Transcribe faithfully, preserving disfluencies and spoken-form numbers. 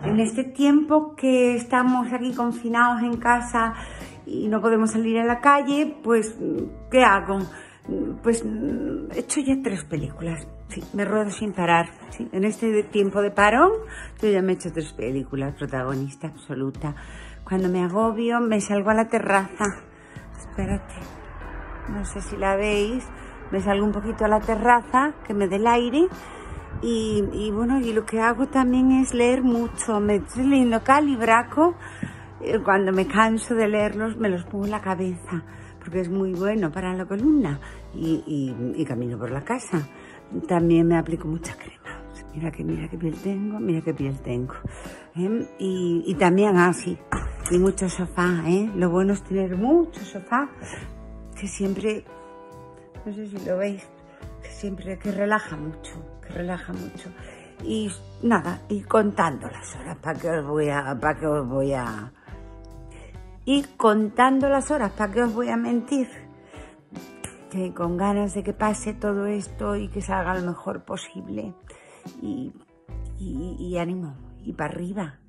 En este tiempo que estamos aquí confinados en casa y no podemos salir a la calle, pues, ¿qué hago? Pues he hecho ya tres películas, sí, me ruedo sin parar, sí. En este tiempo de parón yo ya me he hecho tres películas, protagonista absoluta. Cuando me agobio me salgo a la terraza, espérate, no sé si la veis, me salgo un poquito a la terraza, que me dé el aire. Y, y bueno, y lo que hago también es leer mucho. Me estoy leyendo Cal y Braco. Cuando me canso de leerlos me los pongo en la cabeza, porque es muy bueno para la columna. Y, y, y camino por la casa. También me aplico mucha crema. Mira que, mira qué piel tengo, mira qué piel tengo. ¿Eh? Y, y también así, ah, y mucho sofá, ¿eh? Lo bueno es tener mucho sofá, que siempre, no sé si lo veis, que siempre, que relaja mucho, que relaja mucho. Y nada, y contando las horas, ¿para qué os voy a, para qué os voy a, y contando las horas, ¿para qué os voy a mentir? Que con ganas de que pase todo esto y que salga lo mejor posible. Y, y, y ánimo, y para arriba.